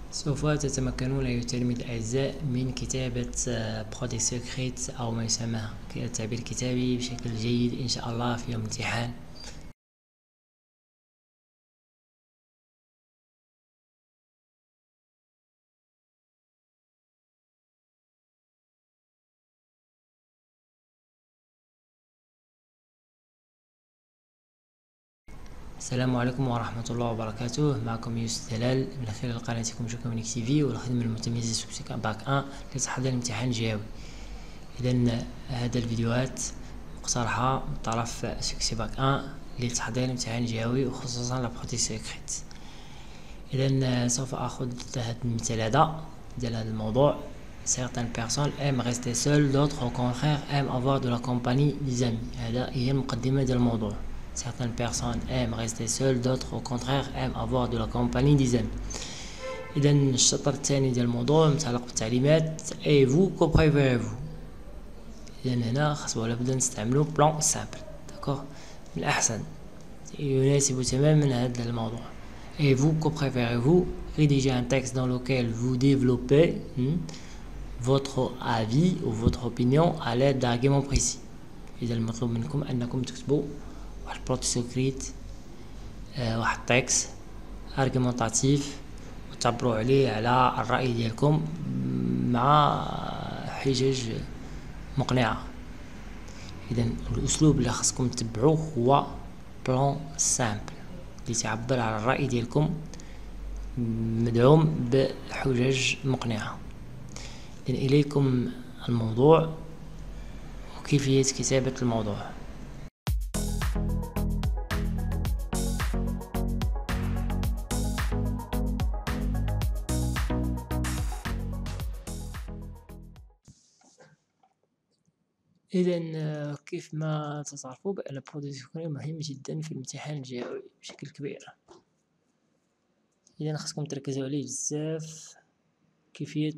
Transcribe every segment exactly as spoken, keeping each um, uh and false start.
سوف تتمكنون أيها التلاميذ الأعزاء من كتابة برودي سيكريت أو ما يسمى التعبير الكتابي بشكل جيد إن شاء الله في يوم الامتحان. السلام عليكم ورحمة الله وبركاته. معكم يوسف دلال من خلال قناتكم جو كومونيك تي في والخدمة المتميزة سوبسيكا باك واحد لتحضير الامتحان الجهوي. إذا هذا الفيديوهات مقترحة من طرف سوبسيكا باك واحد لتحضير الامتحان الجهوي وخصوصا لا برودي سيكريت. إذا سوف أخذ هذا المثال هذا ديال هذا الموضوع. Certaines personnes aiment rester seules, d'autres au contraire aiment avoir de la compagnie des amis. هذا هي المقدمة ديال الموضوع. Certaines personnes aiment rester seules, d'autres au contraire aiment avoir de la compagnie des amis. إذا الشطر الثاني ديال الموضوع متعلق بالتعليمات. Et vous, que préférez-vous؟ إذا هنا خاصنا لابد نستعملو بلان سامبل، داكوغ، من الأحسن يناسب تماما هذا الموضوع. Et vous, que préférez-vous? Rédigez un texte dans lequel vous développez hmm, votre avis ou votre opinion à l'aide d'arguments précis. إذا المطلوب منكم أنكم تكتبوا واحد بروتي سكريت، آه واحد تكست ارغيومونطاتيف وتعبروا عليه على الرأي ديالكم مع حجج مقنعة. إذا الأسلوب اللي خاصكم تتبعوه هو بلان سامبل اللي تعبر على الرأي ديالكم مدعوم بحجج مقنعة. إذن إليكم الموضوع وكيفية كتابة الموضوع. إذن كيف ما تعرفوا بأن البرودوي سكري مهم جدا في الامتحان الجهوي بشكل كبير. إذن خاصكم تركزوا عليه بزاف كيفية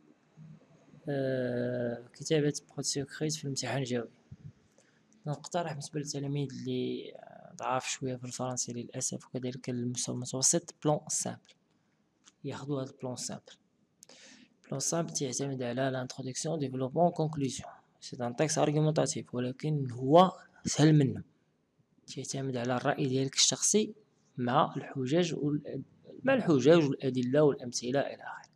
آه كتابة برودوي سكريت في الامتحان الجهوي. نقترح بالنسبة للتلاميذ اللي ضعاف شوية في الفرنسي للأسف وكذلك المستوى المتوسط بلان سامبل، ياخدوا هذا البلان سامبل. بلان سامبل تعتمد على لانترودكسيون ديفلوبمون كونكلوزيون. سي ان تكست ارغيومونطاتيف ولكن هو سهل منه، تعتمد على الرأي ديالك الشخصي مع الحجج وال... مع الحجج والأدلة والأمثلة إلى آخره.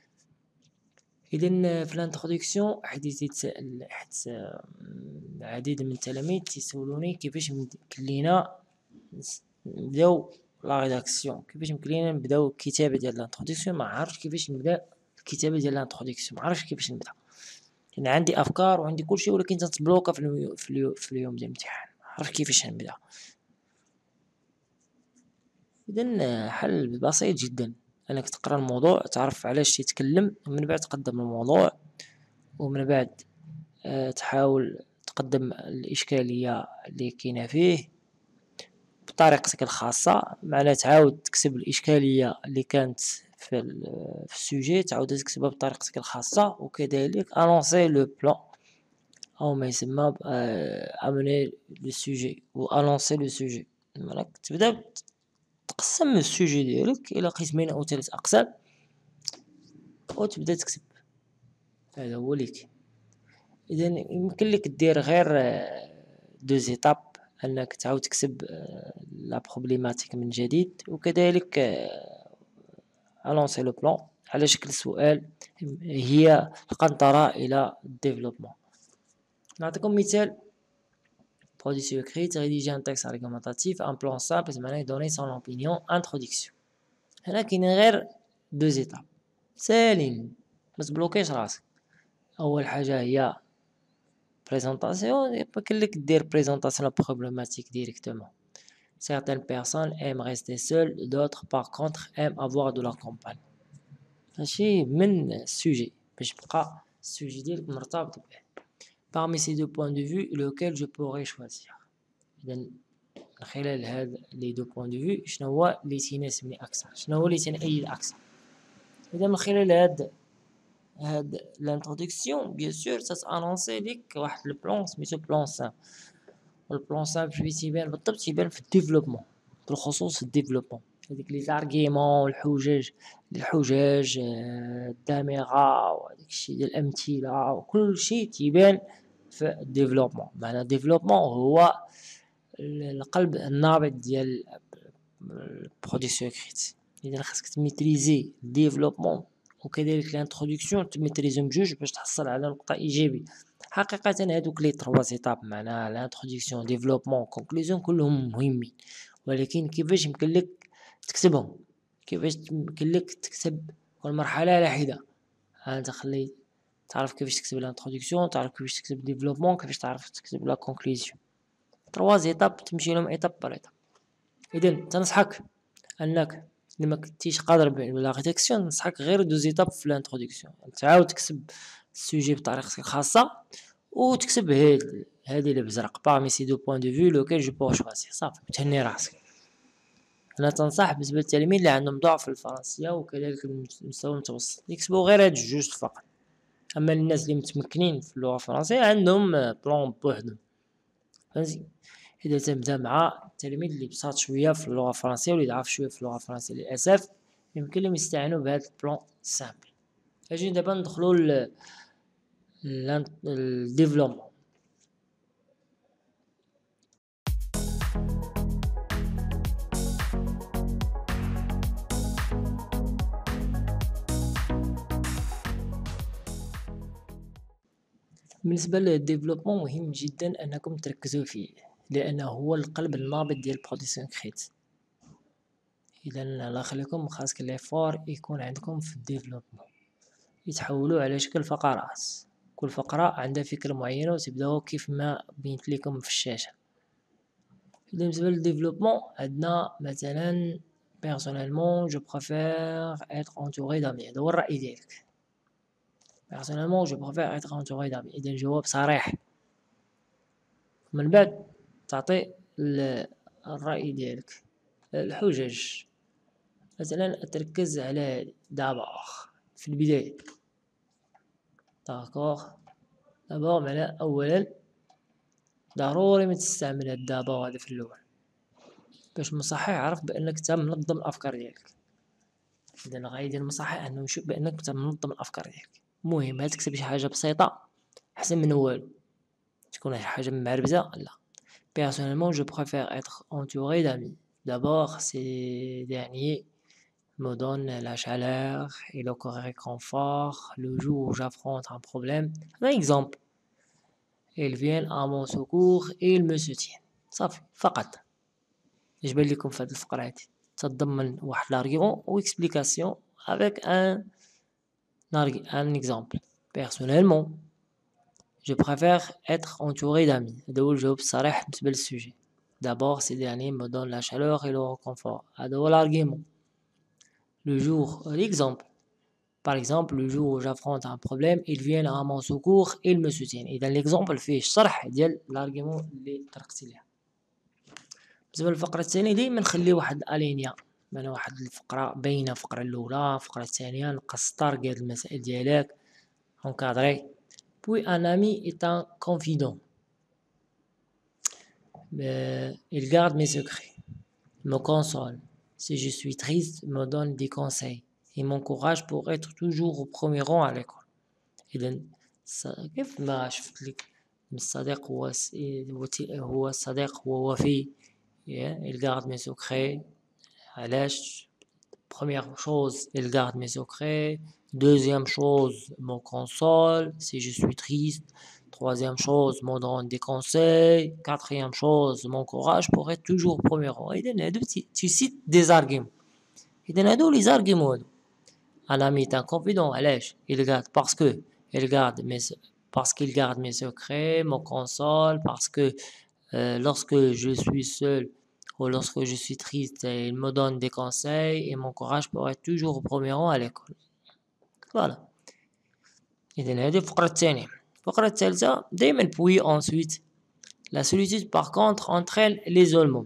إذن في الانترودكسيون حيت يتسأل حيت العديد من التلاميذ تيسولوني كيفاش يمكن لينا نبداو لا ريداكسيون، كيفاش يمكن لينا نبداو الكتابة ديال الانترودكسيون. ما عرفتش كيفاش نبدا الكتابة ديال الانترودكسيون، ما عرفتش كيفاش نبدا. يعني عندي افكار وعندي كل شيء ولكن تتبلوكا في اليوم في اليوم, في اليوم ديال الامتحان، ما عرفتش كيفاش نبدا. اذا حل بسيط جدا، انك تقرا الموضوع تعرف علاش تتكلم ومن بعد تقدم الموضوع ومن بعد أه تحاول تقدم الاشكاليه اللي كاينه فيه بطريقتك الخاصه. معناها تعاود تكتب الاشكاليه اللي كانت في في السوجي تعاود تكتبها بطريقتك الخاصه، وكذلك انونسي لو بلان أو ما يسمى amener le sujet و annoncer le sujet. مالك تبدا تقسم السوجي ديالك إلى قسمين أو ثلاث أقسام وتبدا تكتب. هذا هو ليك. إذا يمكن لك دير غير دو زيتاب، أنك تعاود تكتب لا بروبليماتيك من جديد وكذلك annoncer le plan على شكل سؤال هي القنطرة إلى الديفلوبمون. نعطيكم مثال. Produit secret, rédiger un texte argumentatif, un plan simple, c'est donner son opinion, introduction. هنا كاين غير دو زيتاب سالين، ما تبلوكيش راسك. أول حاجة هي بريزونطاسيون، يمكن لك دير بريزونطاسيون بروبليماتيك ديريكتومون. Certaines personnes aiment rester seules, d'autres par contre aiment avoir de la compagne. ماشي من السوجي باش يبقى السوجي ديالك مرتبط به. Parmi ces deux points de vue, lequel je pourrais choisir. إذا من خلال هاد لي دو بوين دو فيو شنو هو اللي تيناسبني أكثر، شنو هو اللي تنأيد أكثر. إذا من خلال هاد هاد لانترودكسيون بيان سور تتانونسي ليك واحد البلان سميتو بلان سامبل. والبلان سامبل فين تيبان بالضبط؟ تيبان في الديفلوبمون، بالخصوص في الديفلوبمون. هذيك لي زارغيمون والحجج الحجج آه، الدامغة وهداك الشيء ديال الأمثلة وكل شيء تيبان في الديفلوبمون. معنى الديفلوبمون هو القلب النابض ديال البرودكسيون إكريت. إذا خاصك تميتريزي الديفلوبمون وكذلك الانترودكسيون تميتريزيهم بجوج باش تحصل على نقطة إيجابية. حقيقة هادوك لي تروا زيتاب معناها الانترودكسيون ديفلوبمون كونكلوزيون كلهم مهمين، ولكن كيفاش يمكن لك تكتبهم، كيفاش يمكن لك تكتب كل مرحلة على حدة. ها انت خلي تعرف كيفاش تكتب الانترودكسيون، تعرف كيفاش تكتب الديفلوبمون، كيفاش تعرف تكتب لا كونكلوزيون. تروا زيتاب تمشي لهم ايتاب بار ايتاب. اذا تنصحك انك لما كنتيش قادر بلا ريداكسيون نصحك غير دوز ايتاب في الانترودكسيون، تعاود تكتب السوجي بطريقتك الخاصة وتكتب هاد هادي اللي بزرق parmi ces deux points de vue lequel je peux choisir. صافي تهني راسك. انا تنصح بالنسبه للتلاميذ اللي عندهم ضعف في الفرنسيه وكذلك المستوى المتوسط يكتبوا غير هاد جوج فقط. اما الناس اللي متمكنين في اللغه الفرنسيه عندهم بلان بوحدهم. فهمتي؟ اذا تبدا مع التلاميذ اللي بساط شويه في اللغه الفرنسيه واللي ضعف شويه في اللغه الفرنسيه للاسف يمكن لهم يستعينوا بهذا البلان سامبل. اجي دابا ندخلوا ل الديفلوبمون. بالنسبه للديفلوبمون مهم جدا انكم تركزوا فيه لانه هو القلب النابض ديال برودكسيون كريت. اذا الله يخليكم خاصك ليفور يكون عندكم في الديفلوبمون يتحولوا على شكل فقرات، كل فقره عندها فكره معينه وتبداو كيف ما بينت لكم في الشاشه. اذا بالنسبه للديفلوبمون عندنا مثلا personnellement je préfère être entouré d'amis. هذا هو الراي ديالك. personnellement je préfère être entouré d'amis. اذا الجواب صريح من بعد تعطي الراي ديالك. الحجج مثلا تركز على دابا في البدايه. داكوغ دابا معنى اولا ضروري ما تستعمل هاد دابا هذا في الاول باش المصحح يعرف بانك انت منظم الافكار ديالك. اذا الغايه ديال المصحح انه يشوف بانك انت منظم الافكار ديالك. المهم هاد تكتب شي حاجه بسيطه احسن من والو تكون شي حاجه معربزه. لا personnellement je préfère être entouré d'amis. d'abord ces derniers me donnent la chaleur et le réconfort le jour où j'affronte un problème. un exemple ils viennent à mon secours et ils me soutiennent. صافي فقط. اش بان لكم في هذه الفقره هذه تتضمن واحد لارغيون و اكسبليكاسيون avec un un exemple. personnellement je préfère être entouré d'amis. هذا هو الجواب الصريح بالنسبه للسوجي. d'abord ces derniers me donnent la chaleur et le réconfort. هذا هو l'argument. le jour l'exemple par exemple le jour où j'affronte un problème ils viennent à mon secours et ils me soutiennent. اذا l'exemple فيه الشرح ديال l'argument اللي طرقتي ليها. بالنسبه للفقره الثانيه ديما نخلي واحد الالينيا معنا واحد الفقره بين الفقره الاولى الفقره الثانيه نقسطر كاع المسائل ديالك اونكادري. puis un ami est un confident. il garde mes secrets, me console si je suis triste, me donne des conseils et m'encourage pour être toujours au premier rang à l'école. اذا كيف ما شفت لك الصديق هو هو الصديق هو وفي. il garde mes secrets. علاش؟ première chose il garde mes secrets. deuxième chose me console si je suis triste. troisième chose me donne des conseils. quatrième chose m'encourage pour être toujours au premier rang. اذا هادو tu cites des arguments. اذا هادو les arguments. un ami est un confident. علاش؟ il garde parce que il garde mes parce qu'il garde mes secrets, me console parce que euh, lorsque je suis seul ou lorsque je suis triste il me donne des conseils et m'encourage pour être toujours au premier rang à l'école. voilà. إذن هذه الفقرة الثانية. الفقرة الثالثة دايما puis ensuite. la solitude par contre entraîne l'isolement.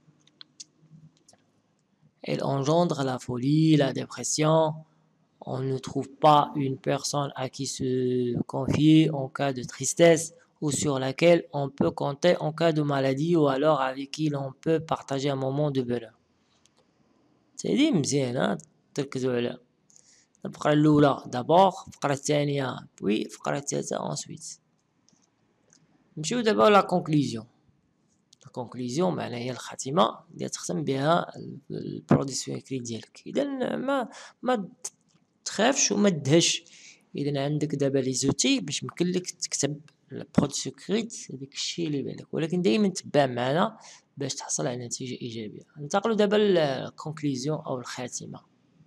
elle engendre la folie, la dépression. on ne trouve pas une personne à qui se confier en cas de tristesse ou sur laquelle on peut compter en cas de maladie ou alors avec qui l'on peut partager un moment de bonheur. هذه مزيانة تركزوا عليها. الفقرة الأولى دابور، الفقرة الثانية بوي، الفقرة الثالثة انسويت. نمشيو دابا لا كونكلوزيون. لا كونكلوزيون معناها هي الخاتمة اللي تختم بها البرودكسيون إكري ديالك. إذا ما ما تخافش وما تدهش. إذا عندك دابا لي زوتي باش يمكن لك تكتب البرودكسيون إكري هذاك الشيء اللي بالك، ولكن دائما تبع معنا باش تحصل على نتيجة إيجابية. ننتقلوا دابا للكونكلوزيون أو الخاتمة.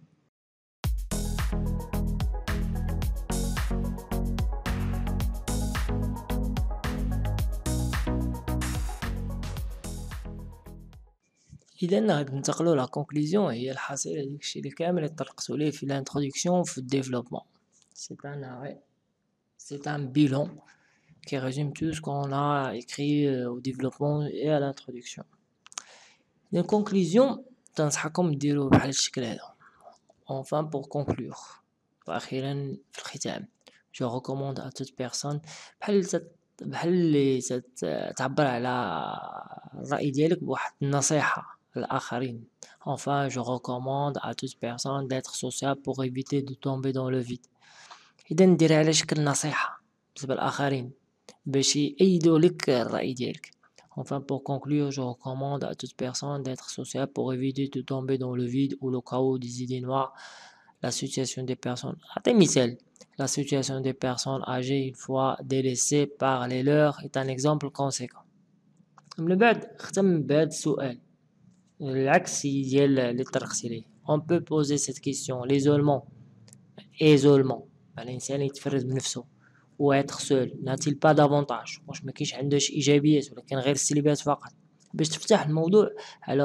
إذا غادي ننتقلوا لا كونكلوزيون هي الحاصلة ديك الشيء اللي كامل اللي طرقتو ليه في الانتروداكسيون في الديفلوبمون. سي ان arrêt, c'est un bilan qui résume tout ce qu'on a écrit au développement et à l'introduction. La conclusion تنصحكم ديروا بحال الشكل هذا. Enfin pour conclure, وأخيرا في الختام, je recommande à toute personne بحال بحال اللي تعبر على الرأي ديالك بواحد النصيحة للآخرين. Enfin je recommande à toute personne d'être sociable pour éviter de tomber dans le vide. إذا ندير على شكل نصيحة بالنسبة للآخرين باش يأيدوا لك الرأي ديالك. Enfin pour conclure, je recommande à toute personne d'être sociable pour éviter de tomber dans le vide ou le chaos des idées noires. La situation des personnes. أعطي مثال. La situation des personnes âgées une fois délaissées par les leurs est un exemple conséquent. من بعد ختم بهذا السؤال العكس ديال اللي طرقتي ليه. On peut poser cette question. L'isolement. Isolement. يعني الإنسان يتفرد بنفسه. و être seul n'a-t-il pas d'avantage؟ واش ما كاينش عنده شي إيجابيات ولكن غير السلبيات فقط؟ باش تفتح الموضوع على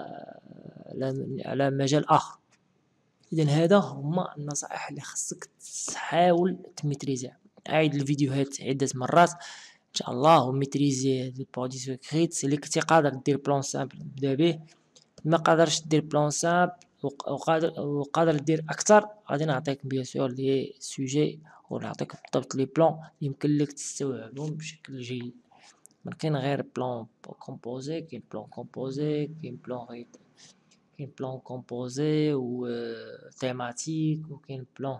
على مجال آخر. إذا هذا هما النصائح اللي خصك تحاول تميتريزيها. عيد الفيديوهات عدة مرات إن شاء الله وميتريزي هاد البرودكسيون إكريت. اللي كنتي قادر دير بلان سامبل بدا به، ما قادرش دير بلان سامبل وقادر وقادر دير أكثر غادي نعطيك بيان سور لي سوجي ونعطيك بالضبط لي بلان يمكن لك تستوعبهم بشكل جيد. ما كاين غير بلان كومبوزي، كاين بلان كومبوزي، كاين بلان غير كاين بلان كومبوزي و تيماتيك، وكاين بلان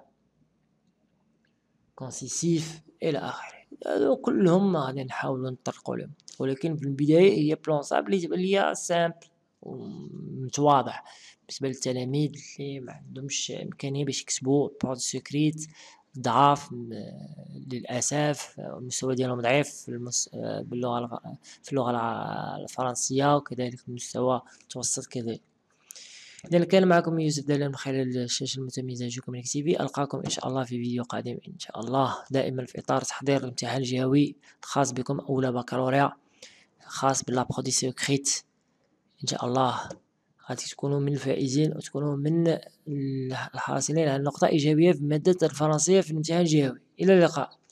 كونسيسيف الى اخره. هادو كلهم غادي نحاولوا نطرقوا لهم، ولكن في البدايه هي بلان صعب اللي تبان ليا سامبل ومتواضع بالنسبه للتلاميذ اللي ما عندهمش امكانيه باش يكتبوا بروت سيكريت ضعاف للاسف، المستوى ديالهم ضعيف في المس... باللغه في اللغه الفرنسيه، وكذلك المستوى المتوسط كذلك. إذا كان معكم يوسف دلال من خلال الشاشة المتميزة جوكم تي في. ألقاكم إن شاء الله في فيديو قادم إن شاء الله، دائما في إطار تحضير الامتحان الجهوي الخاص بكم أولى بكالوريا خاص باللابروديسيون إكريت. إن شاء الله غادي تكونوا من الفائزين وتكونوا من الحاصلين على نقطة إيجابية في مادة الفرنسية في الامتحان الجهوي. إلى اللقاء.